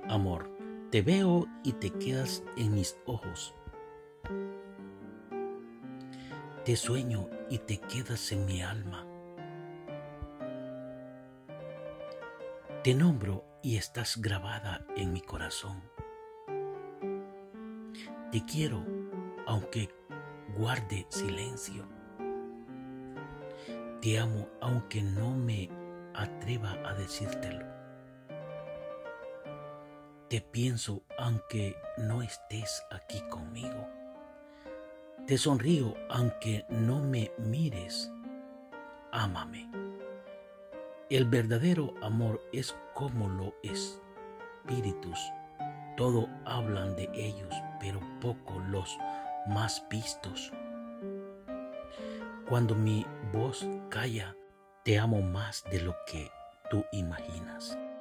Amor, te veo y te quedas en mis ojos. Te sueño y te quedas en mi alma. Te nombro y estás grabada en mi corazón. Te quiero aunque guarde silencio. Te amo aunque no me atreva a decírtelo. Te pienso aunque no estés aquí conmigo. Te sonrío aunque no me mires. Ámame. El verdadero amor es como los espíritus. Todo hablan de ellos, pero poco los más vistos. Cuando mi voz calla, te amo más de lo que tú imaginas.